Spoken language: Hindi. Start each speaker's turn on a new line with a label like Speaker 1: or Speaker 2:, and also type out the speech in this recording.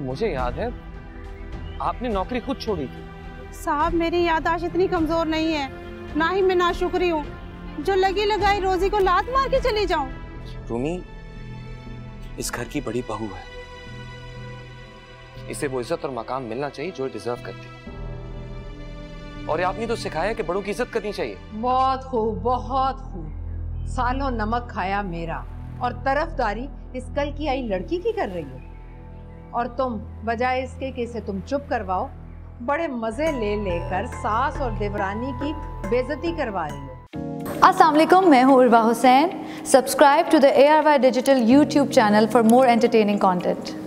Speaker 1: मुझे याद है आपने नौकरी खुद छोड़ी थी।
Speaker 2: साहब मेरी याददाश्त इतनी कमजोर नहीं है, ना ही मैं नाशुक्री हूँ जो लगी लगाई रोजी को लात मार के चली जाऊं।
Speaker 1: रूमी इस घर की बड़ी बहू है, इसे वो इज्जत और मकाम मिलना चाहिए जो डिजर्व करती है। और आपने तो सिखाया कि बड़ों की इज्जत करनी चाहिए।
Speaker 3: बहुत खूब, बहुत खूब। सालों नमक खाया मेरा और तरफदारी इस कल की आई लड़की की कर रही हो। और तुम बजाय इसके कि इसे तुम चुप करवाओ, बड़े मजे ले लेकर सास और देवरानी की बेइज्जती करवा रही हो।
Speaker 4: अस्सलाम वालेकुम, मैं हूँ Urwa Hussain. Subscribe to the ARY digital YouTube channel for more entertaining content.